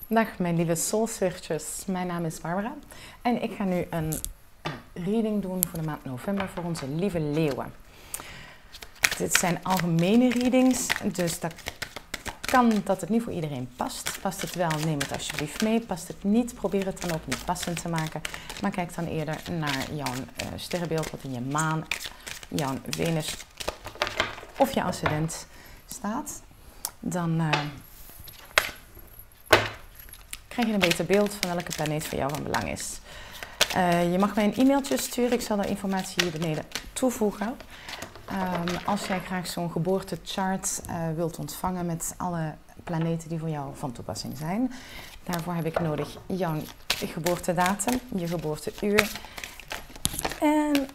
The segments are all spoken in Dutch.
Dag mijn lieve soulsearchers, mijn naam is Barbara en ik ga nu een reading doen voor de maand november voor onze lieve leeuwen. Dit zijn algemene readings, dus dat kan dat het niet voor iedereen past. Past het wel, neem het alsjeblieft mee. Past het niet, probeer het dan ook niet passend te maken. Maar kijk dan eerder naar jouw sterrenbeeld wat in je maan, jouw Venus of je ascendent staat. Dan krijg je een beter beeld van welke planeet voor jou van belang is. Je mag mij een e-mailtje sturen. Ik zal de informatie hier beneden toevoegen. Als jij graag zo'n geboortechart wilt ontvangen met alle planeten die voor jou van toepassing zijn. Daarvoor heb ik nodig jouw geboortedatum, je geboorteuur en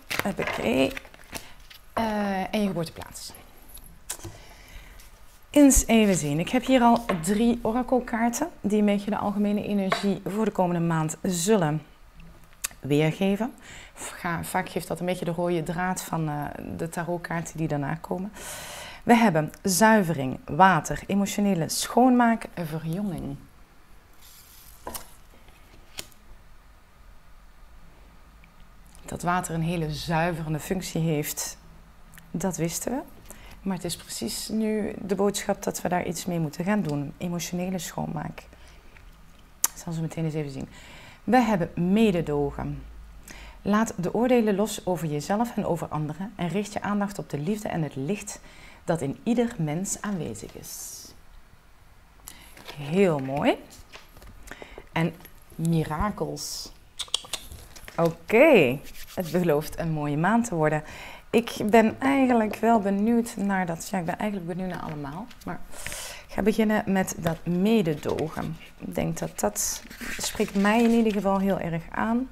je geboorteplaats. Eens even zien. Ik heb hier al 3 orakelkaarten die een beetje de algemene energie voor de komende maand zullen weergeven. Vaak geeft dat een beetje de rode draad van de tarotkaarten die daarna komen. We hebben zuivering, water, emotionele schoonmaak, verjonging. Dat water een hele zuiverende functie heeft, dat wisten we. Maar het is precies nu de boodschap dat we daar iets mee moeten gaan doen. Emotionele schoonmaak. Dat zal ze meteen eens even zien. We hebben mededogen. Laat de oordelen los over jezelf en over anderen en richt je aandacht op de liefde en het licht dat in ieder mens aanwezig is. Heel mooi. En mirakels. Oké, het belooft een mooie maand te worden. Ik ben eigenlijk wel benieuwd naar dat. Ja, ik ben eigenlijk benieuwd naar allemaal. Maar ik ga beginnen met dat mededogen. Ik denk dat dat spreekt mij in ieder geval heel erg aan.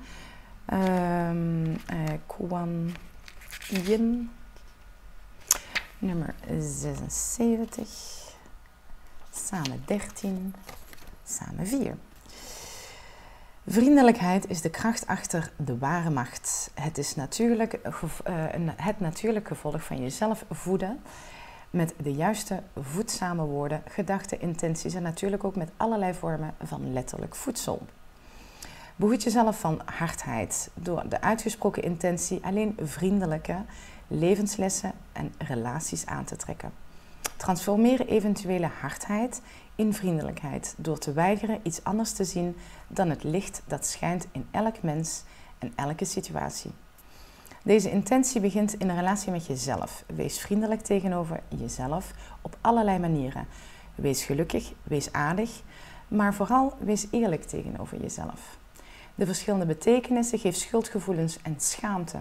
Kuan Yin, nummer 76, samen 13, samen 4. Vriendelijkheid is de kracht achter de ware macht. Het is het natuurlijk gevolg van jezelf voeden met de juiste voedzame woorden, gedachten, intenties en natuurlijk ook met allerlei vormen van letterlijk voedsel. Behoed jezelf van hardheid door de uitgesproken intentie alleen vriendelijke levenslessen en relaties aan te trekken. Transformeer eventuele hardheid in vriendelijkheid door te weigeren iets anders te zien dan het licht dat schijnt in elk mens en elke situatie. Deze intentie begint in een relatie met jezelf. Wees vriendelijk tegenover jezelf op allerlei manieren. Wees gelukkig, wees aardig, maar vooral wees eerlijk tegenover jezelf. De verschillende betekenissen geef schuldgevoelens en schaamte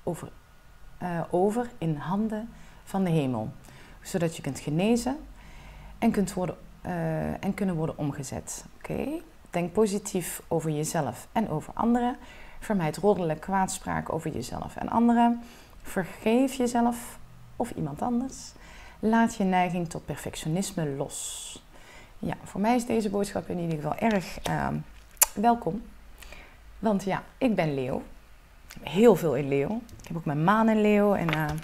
over in handen van de hemel, zodat je kunt genezen en kunnen worden omgezet. Oké? Denk positief over jezelf en over anderen. Vermijd roddelen, kwaadspraak over jezelf en anderen. Vergeef jezelf of iemand anders. Laat je neiging tot perfectionisme los. Ja, voor mij is deze boodschap in ieder geval erg welkom. Want ja, ik ben leeuw. Ik heb heel veel in leeuw. Ik heb ook mijn maan in leeuw en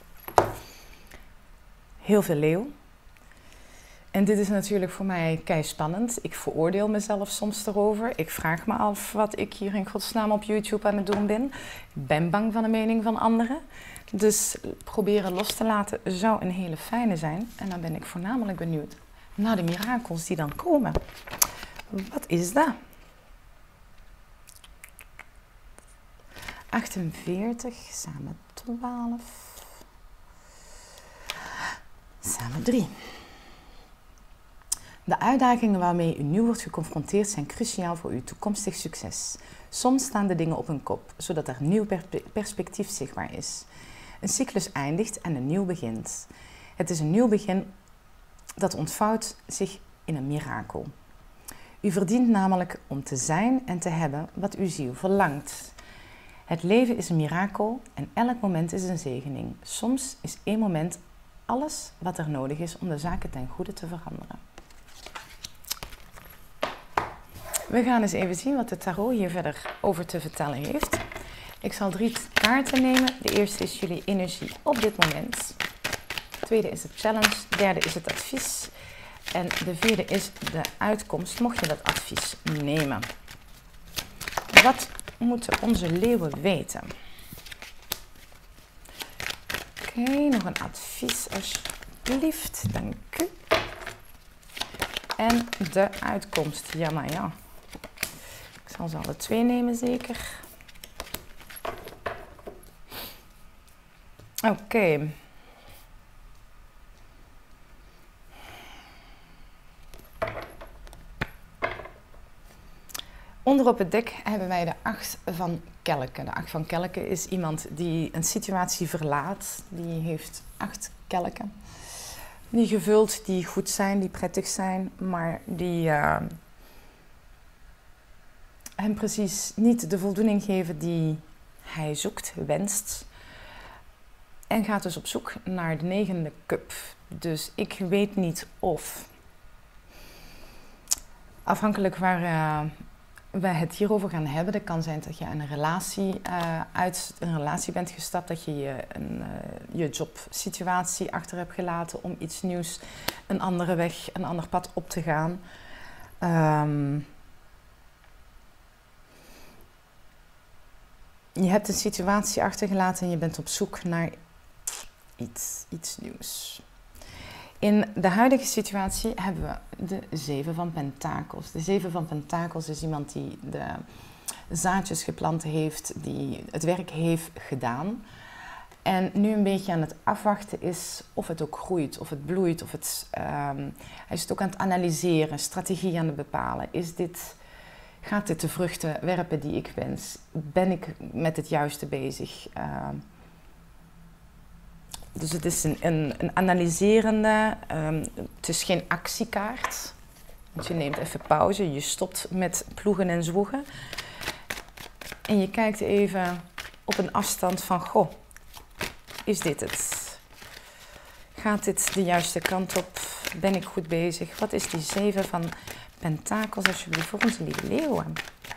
heel veel leeuw. En dit is natuurlijk voor mij keispannend. Ik veroordeel mezelf soms erover. Ik vraag me af wat ik hier in godsnaam op YouTube aan het doen ben. Ik ben bang van de mening van anderen. Dus proberen los te laten zou een hele fijne zijn. En dan ben ik voornamelijk benieuwd naar de mirakels die dan komen. Wat is dat? 48, samen 12, samen 3. De uitdagingen waarmee u nu wordt geconfronteerd zijn cruciaal voor uw toekomstig succes. Soms staan de dingen op hun kop, zodat er nieuw perspectief zichtbaar is. Een cyclus eindigt en een nieuw begint. Het is een nieuw begin dat ontvouwt zich in een mirakel. U verdient namelijk om te zijn en te hebben wat uw ziel verlangt. Het leven is een mirakel en elk moment is een zegening. Soms is 1 moment alles wat er nodig is om de zaken ten goede te veranderen. We gaan eens even zien wat de tarot hier verder over te vertellen heeft. Ik zal 3 kaarten nemen. De eerste is jullie energie op dit moment. De tweede is het challenge. De derde is het advies. En de vierde is de uitkomst, mocht je dat advies nemen. Wat moeten onze leeuwen weten? Oké, nog een advies alsjeblieft. Dank u. En de uitkomst. Ja, maar ja. Ik zal ze alle twee nemen, zeker. Oké. Onder op het dek hebben wij de 8 van kelken. De 8 van kelken is iemand die een situatie verlaat. Die heeft 8 kelken. Die gevuld, die goed zijn, die prettig zijn, maar die hem precies niet de voldoening geven die hij zoekt, wenst. En gaat dus op zoek naar de 9e cup. Dus ik weet niet of, afhankelijk waar we het hierover gaan hebben, het kan zijn dat je uit een relatie bent gestapt, dat je je jobsituatie achter hebt gelaten om iets nieuws, een andere weg, een ander pad op te gaan. Je hebt een situatie achtergelaten en je bent op zoek naar iets nieuws. In de huidige situatie hebben we de 7 van pentakels. De 7 van pentakels is iemand die de zaadjes geplant heeft, die het werk heeft gedaan. En nu een beetje aan het afwachten is of het ook groeit, of het bloeit. Hij is het ook aan het analyseren, strategie aan het bepalen. Gaat dit de vruchten werpen die ik wens? Ben ik met het juiste bezig? Dus het is een analyserende, het is geen actiekaart. Want je neemt even pauze, je stopt met ploegen en zwoegen. En je kijkt even op een afstand van, goh, is dit het? Gaat dit de juiste kant op? Ben ik goed bezig? Wat is die 7 van pentakels alsjeblieft voor onze lieve leeuwen?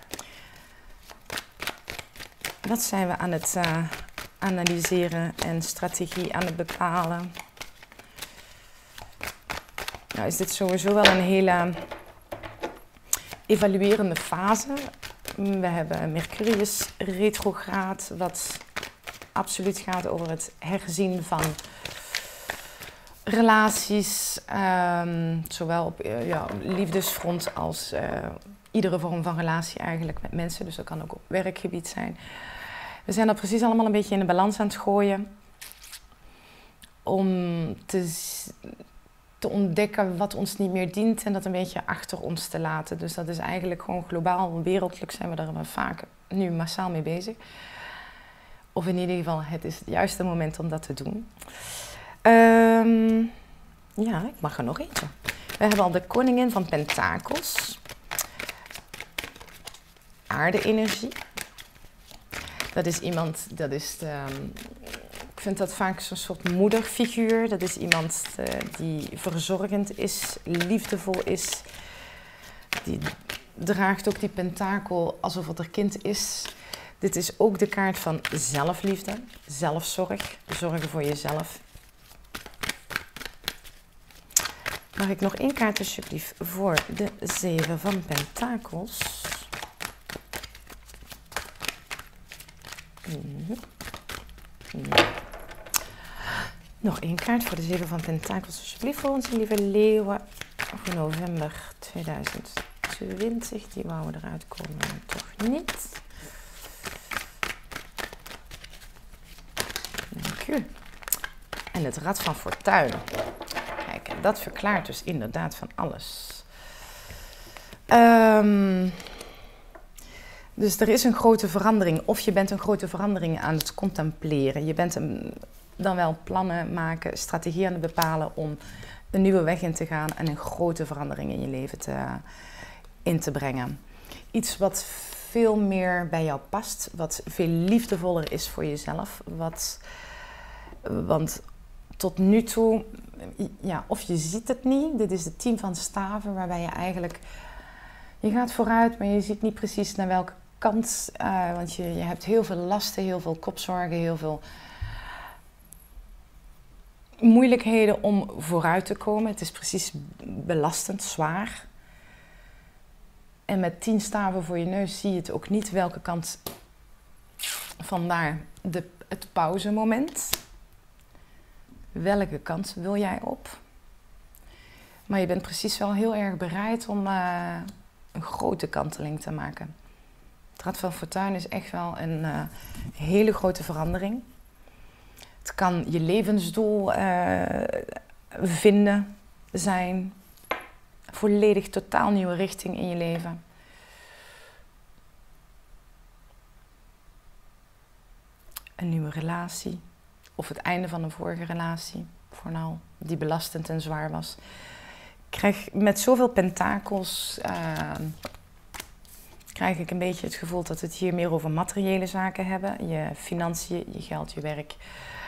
Wat zijn we aan het analyseren en strategie aan het bepalen? Nou is dit sowieso wel een hele evaluerende fase. We hebben Mercurius retrograde, wat absoluut gaat over het herzien van relaties, zowel op liefdesfront als iedere vorm van relatie eigenlijk met mensen. Dus dat kan ook op werkgebied zijn. We zijn dat precies allemaal een beetje in de balans aan het gooien. Om te ontdekken wat ons niet meer dient en dat een beetje achter ons te laten. Dus dat is eigenlijk gewoon globaal, wereldlijk zijn we daar vaak nu massaal mee bezig. Of in ieder geval, het is het juiste moment om dat te doen. Ja, ik mag er nog eentje. We hebben al de koningin van pentakels. Aarde-energie. Dat is iemand, ik vind dat vaak zo'n soort moederfiguur. Dat is iemand die verzorgend is, liefdevol is. Die draagt ook die pentakel alsof het haar kind is. Dit is ook de kaart van zelfliefde, zelfzorg, zorgen voor jezelf. Mag ik nog één kaart alsjeblieft voor de 7 van pentakels? Nog één kaart voor de 7 van pentakels alsjeblieft voor onze lieve leeuwen voor november 2020. Die wouden eruit komen, maar toch niet. Dank u. En het Rad van Fortuin. Kijk, en dat verklaart dus inderdaad van alles. Dus er is een grote verandering, of je bent een grote verandering aan het contempleren. Je bent dan wel plannen maken, strategie aan het bepalen om een nieuwe weg in te gaan en een grote verandering in je leven in te brengen. Iets wat veel meer bij jou past, wat veel liefdevoller is voor jezelf. Want tot nu toe, ja, of je ziet het niet, dit is de 10 van staven waarbij je eigenlijk, je gaat vooruit, maar je ziet niet precies naar welke kant, want je hebt heel veel lasten, heel veel kopzorgen, heel veel moeilijkheden om vooruit te komen. Het is precies belastend, zwaar. En met 10 staven voor je neus zie je het ook niet welke kant. Vandaar het pauzemoment. Welke kant wil jij op? Maar je bent precies wel heel erg bereid om een grote kanteling te maken. Het Rad van Fortuin is echt wel een hele grote verandering. Het kan je levensdoel vinden, zijn. Volledig totaal nieuwe richting in je leven. Een nieuwe relatie. Of het einde van een vorige relatie. Vooral die belastend en zwaar was. Ik krijg met zoveel pentakels... krijg ik een beetje het gevoel dat we het hier meer over materiële zaken hebben. Je financiën, je geld, je werk.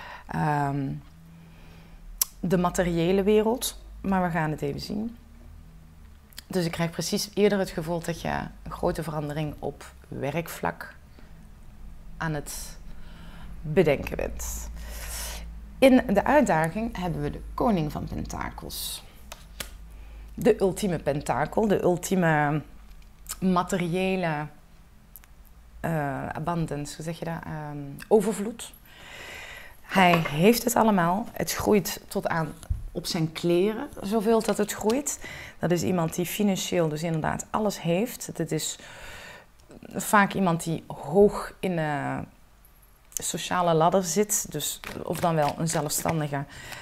De materiële wereld. Maar we gaan het even zien. Dus ik krijg precies eerder het gevoel dat je een grote verandering op werkvlak aan het bedenken bent. In de uitdaging hebben we de koning van pentakels. De ultieme pentakel, de ultieme materiële abundance, hoe zeg je dat? Overvloed. Hij heeft het allemaal. Het groeit tot aan op zijn kleren, zoveel dat het groeit. Dat is iemand die financieel dus inderdaad alles heeft. Het is vaak iemand die hoog in de sociale ladder zit. Dus of dan wel een zelfstandige,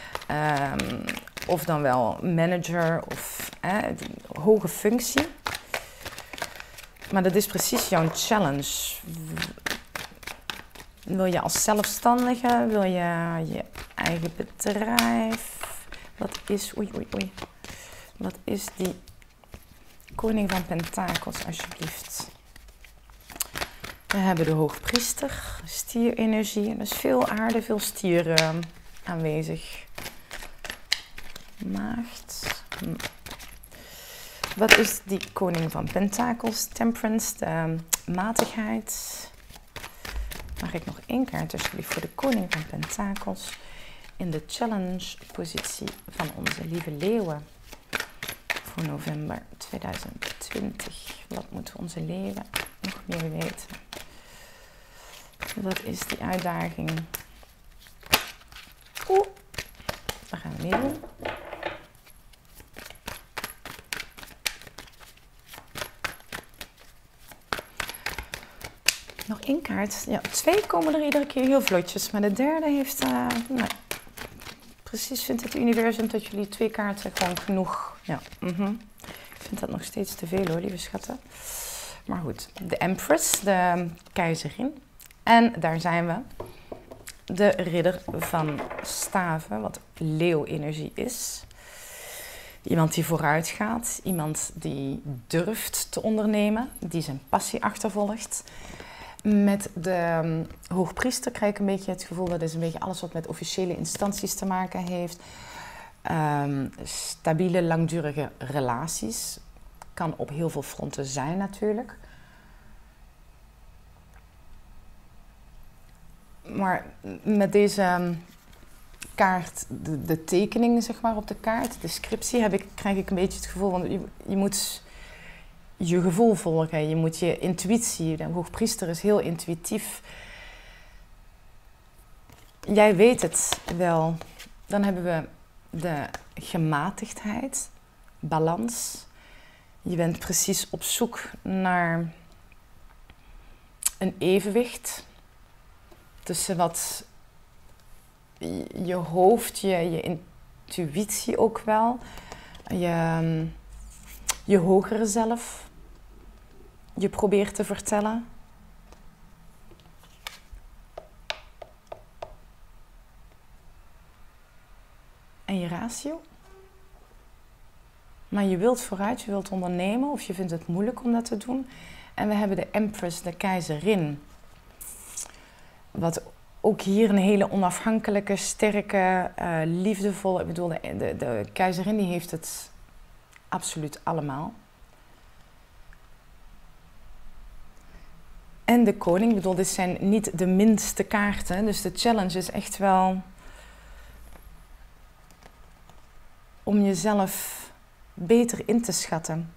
of dan wel manager of hoge functie. Maar dat is precies jouw challenge. Wil je als zelfstandige, wil je je eigen bedrijf? Wat is, wat is die koning van pentakels alsjeblieft? We hebben de hoogpriester, stierenergie. Er is veel aarde, veel stier aanwezig. Maagd. Wat is die koning van pentakels? Temperance, de matigheid. Mag ik nog 1 kaart alsjeblieft voor de koning van pentakels in de challenge positie van onze lieve leeuwen voor november 2020. Wat moeten onze leeuwen nog meer weten? Wat is die uitdaging? Oeh, dat gaan we niet doen. Nog 1 kaart. Ja, 2 komen er iedere keer heel vlotjes. Maar de derde heeft... nou, precies vindt het universum dat jullie 2 kaarten gewoon genoeg... Ja, Ik vind dat nog steeds te veel hoor, lieve schatten. Maar goed. De Empress, de keizerin. En daar zijn we. De ridder van staven, wat leeuwenergie is. Iemand die vooruit gaat. Iemand die durft te ondernemen. Die zijn passie achtervolgt. Met de hoogpriester krijg ik een beetje het gevoel... dat is een beetje alles wat met officiële instanties te maken heeft. Stabiele, langdurige relaties. Kan op heel veel fronten zijn natuurlijk. Maar met deze kaart, de tekening zeg maar op de kaart, de scriptie, krijg ik een beetje het gevoel... want je moet... je gevoel volgen, je moet je intuïtie, de hoogpriester is heel intuïtief. Jij weet het wel. Dan hebben we de gematigdheid, balans. Je bent precies op zoek naar een evenwicht tussen wat je hoofd, je intuïtie ook wel, je hogere zelf, je probeert te vertellen. En je ratio. Maar je wilt vooruit, je wilt ondernemen of je vindt het moeilijk om dat te doen. En we hebben de Empress, de keizerin. Wat ook hier een hele onafhankelijke, sterke, liefdevolle... Ik bedoel, de keizerin die heeft het absoluut allemaal. En de koning, ik bedoel, dit zijn niet de minste kaarten. Dus de challenge is echt wel om jezelf beter in te schatten.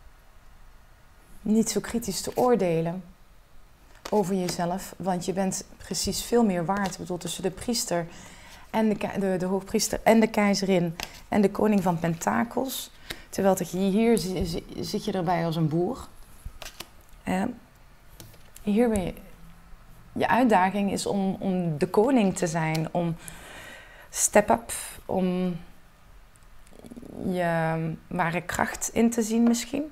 Niet zo kritisch te oordelen over jezelf, want je bent precies veel meer waard. Ik bedoel, tussen de priester en de hoogpriester en de keizerin en de koning van pentakels. Terwijl hier zit je erbij als een boer. Hier ben je uitdaging is om de koning te zijn, om step up, om je ware kracht in te zien misschien.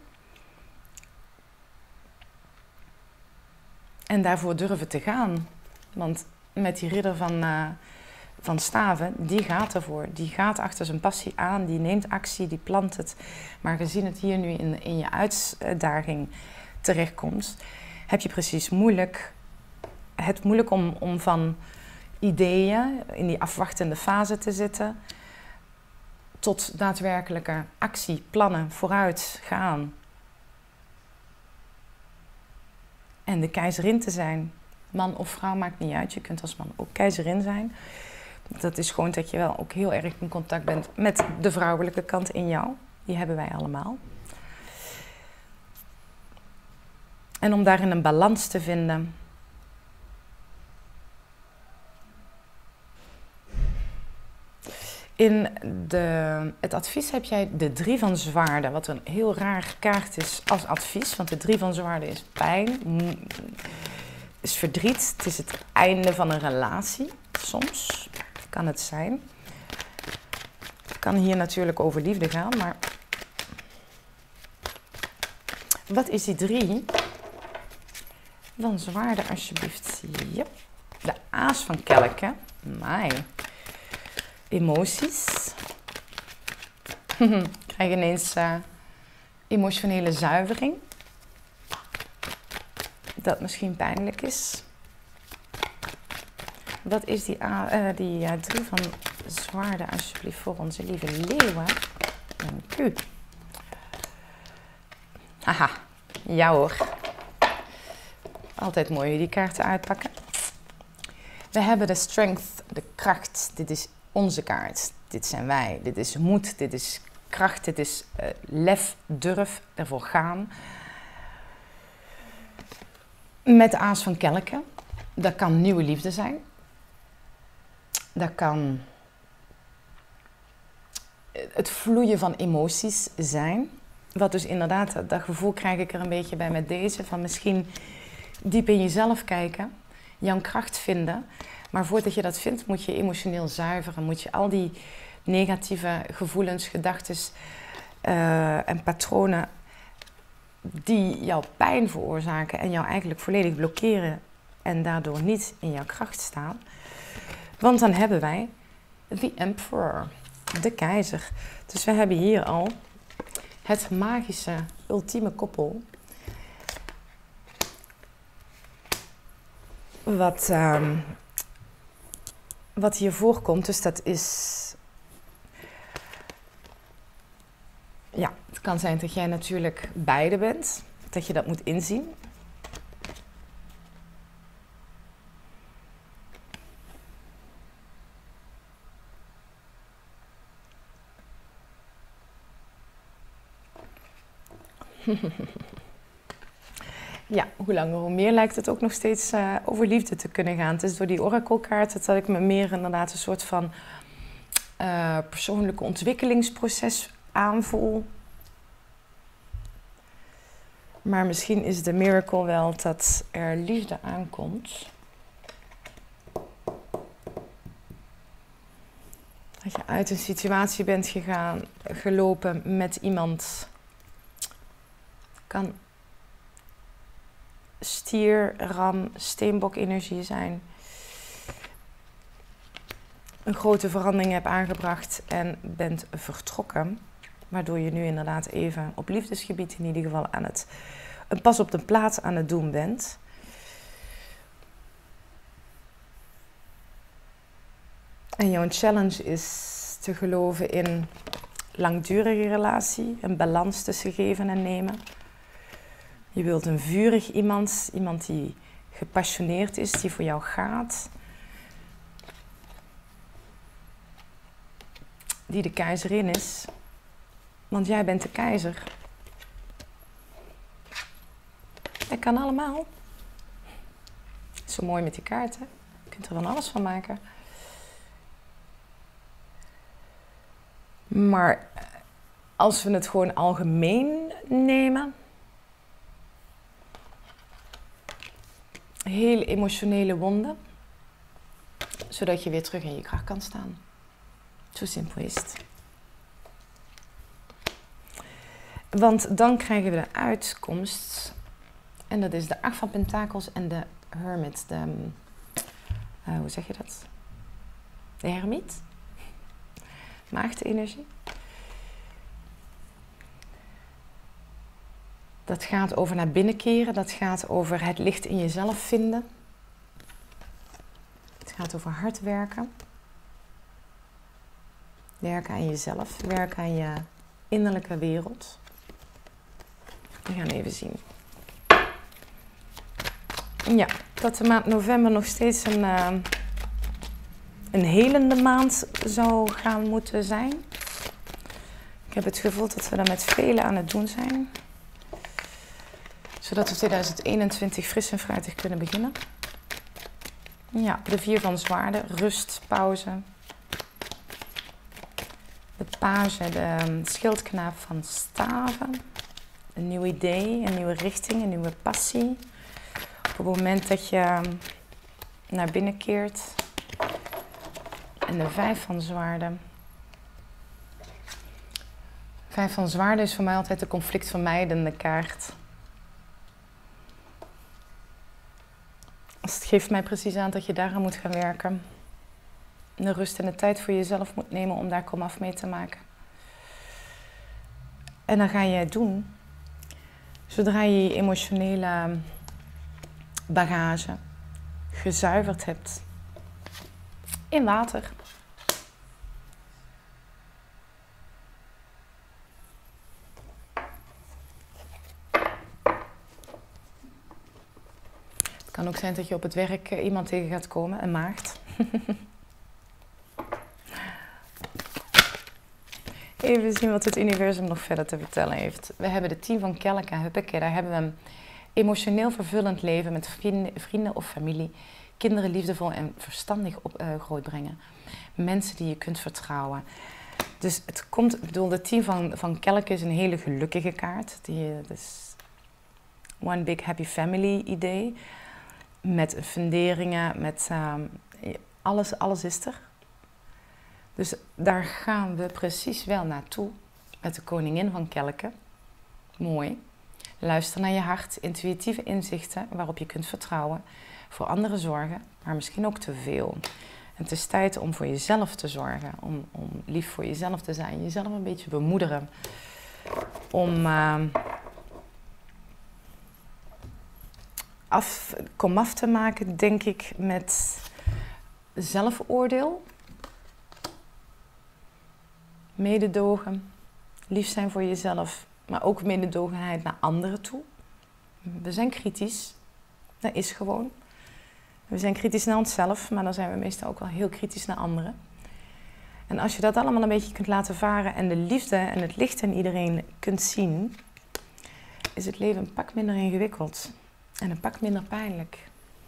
En daarvoor durven te gaan. Want met die ridder van staven, die gaat ervoor. Die gaat achter zijn passie aan, die neemt actie, die plant het. Maar gezien het hier nu in je uitdaging terechtkomt, heb je precies moeilijk om van ideeën in die afwachtende fase te zitten tot daadwerkelijke actie, plannen, vooruit gaan. En de keizerin te zijn. Man of vrouw maakt niet uit. Je kunt als man ook keizerin zijn. Dat is gewoon dat je wel ook heel erg in contact bent met de vrouwelijke kant in jou. Die hebben wij allemaal. En om daarin een balans te vinden. In het advies heb jij de 3 van zwaarden, wat een heel raar kaart is als advies. Want de 3 van zwaarden is pijn, is verdriet. Het is het einde van een relatie, soms kan het zijn. Het kan hier natuurlijk over liefde gaan, maar wat is die 3 van zwaarden alsjeblieft? Yep. De aas van kelken, my. Emoties. Krijg je ineens emotionele zuivering. Dat misschien pijnlijk is. Wat is die 3 van zwaarden alsjeblieft voor onze lieve leeuwen? Dank u. Haha, ja hoor. Altijd mooi die kaarten uitpakken. We hebben de strength, de kracht. Dit is onze kaart. Dit zijn wij. Dit is moed. Dit is kracht. Dit is lef, durf, ervoor gaan. Met de aas van kelken. Dat kan nieuwe liefde zijn. Dat kan het vloeien van emoties zijn. Wat dus inderdaad, dat gevoel krijg ik er een beetje bij met deze. Van misschien diep in jezelf kijken. Jouw kracht vinden. Maar voordat je dat vindt, moet je emotioneel zuiveren. Moet je al die negatieve gevoelens, gedachten en patronen die jouw pijn veroorzaken en jou eigenlijk volledig blokkeren en daardoor niet in jouw kracht staan. Want dan hebben wij the Emperor, de keizer. Dus we hebben hier al het magische, ultieme koppel. Wat hier voorkomt, dus dat is... Ja, het kan zijn dat jij natuurlijk beide bent. Dat je dat moet inzien. Ja, hoe langer hoe meer lijkt het ook nog steeds over liefde te kunnen gaan. Het is door die orakelkaarten dat ik me meer inderdaad een soort van persoonlijke ontwikkelingsproces aanvoel. Maar misschien is de miracle wel dat er liefde aankomt. Dat je uit een situatie bent gelopen met iemand. Kan stier, ram, steenbok energie zijn. Een grote verandering hebt aangebracht en bent vertrokken. Waardoor je nu inderdaad even op liefdesgebied in ieder geval aan het een pas op de plaats aan het doen bent. En jouw challenge is te geloven in langdurige relatie, een balans tussen geven en nemen. Je wilt een vurig iemand die gepassioneerd is, die voor jou gaat. die de keizerin is. Want jij bent de keizer. Dat kan allemaal. Zo mooi met die kaarten. Je kunt er van alles van maken. Maar als we het gewoon algemeen nemen. Heel emotionele wonden. Zodat je weer terug in je kracht kan staan. Zo simpel is het. Want dan krijgen we de uitkomst. En dat is de 8 van Pentakels en de Hermit. Hoe zeg je dat? De hermiet. Maagdenergie. Dat gaat over naar binnen keren. Dat gaat over het licht in jezelf vinden. Het gaat over hard werken. Werken aan jezelf. Werken aan je innerlijke wereld. We gaan even zien. Ja, dat de maand november nog steeds een helende maand zou gaan moeten zijn. Ik heb het gevoel dat we daar met velen aan het doen zijn. Zodat we 2021 fris en fruitig kunnen beginnen. Ja, de 4 van zwaarden, rust, pauze. De page, de schildknaap van staven. Een nieuw idee, een nieuwe richting, een nieuwe passie. Op het moment dat je naar binnen keert. En de 5 van zwaarden. 5 van zwaarden is voor mij altijd de conflictvermijdende kaart. Dus het geeft mij precies aan dat je daaraan moet gaan werken. De rust en de tijd voor jezelf moet nemen om daar komaf mee te maken. En dan ga je het doen. Zodra je je emotionele bagage gezuiverd hebt in water. Het kan ook zijn dat je op het werk iemand tegen gaat komen, een maagd. Even zien wat het universum nog verder te vertellen heeft. We hebben de 10 van kelken, huppakee, daar hebben we een emotioneel vervullend leven met vrienden of familie. Kinderen liefdevol en verstandig grootbrengen. Mensen die je kunt vertrouwen. Dus het komt, ik bedoel, de 10 van kelken is een hele gelukkige kaart. Dus one big happy family idee. Met funderingen, met alles is er. Dus daar gaan we precies wel naartoe met de koningin van kelken. Mooi. Luister naar je hart, intuïtieve inzichten waarop je kunt vertrouwen. Voor anderen zorgen, maar misschien ook te veel. En het is tijd om voor jezelf te zorgen. Om lief voor jezelf te zijn. Jezelf een beetje bemoederen. Om komaf te maken, denk ik, met zelfoordeel. Mededogen. Lief zijn voor jezelf. Maar ook mededogenheid naar anderen toe. We zijn kritisch. Dat is gewoon. We zijn kritisch naar onszelf, maar dan zijn we meestal ook wel heel kritisch naar anderen. En als je dat allemaal een beetje kunt laten varen en de liefde en het licht in iedereen kunt zien, is het leven een pak minder ingewikkeld en een pak minder pijnlijk.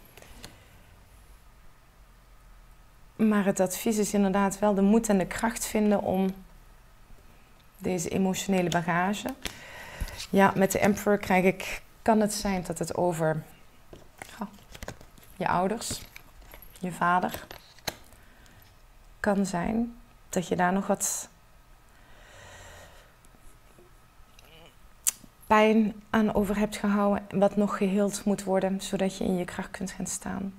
Maar het advies is inderdaad wel de moed en de kracht vinden om deze emotionele bagage. Ja, met de Emperor kan het zijn dat het over je ouders, je vader kan zijn. Dat je daar nog wat pijn aan over hebt gehouden. Wat nog geheeld moet worden, zodat je in je kracht kunt gaan staan.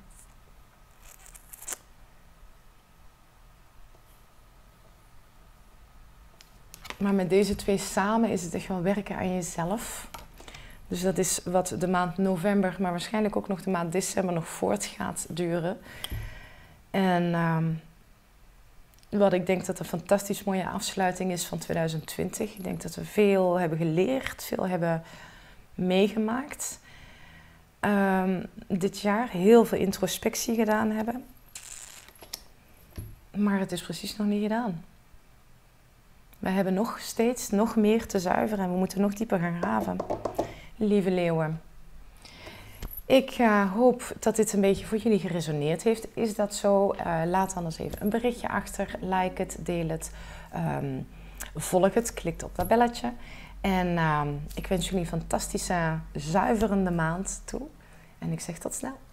Maar met deze 2 samen is het echt wel werken aan jezelf. Dus dat is wat de maand november, maar waarschijnlijk ook nog de maand december nog voort gaat duren. En wat ik denk dat een fantastisch mooie afsluiting is van 2020. Ik denk dat we veel hebben geleerd, veel hebben meegemaakt. Dit jaar heel veel introspectie gedaan hebben. Maar het is precies nog niet gedaan. We hebben nog steeds nog meer te zuiveren en we moeten nog dieper gaan graven. Lieve leeuwen. Ik hoop dat dit een beetje voor jullie geresoneerd heeft. Is dat zo? Laat dan eens even een berichtje achter. Like het, deel het, volg het, klik op dat belletje. En ik wens jullie een fantastische, zuiverende maand toe. En ik zeg tot snel.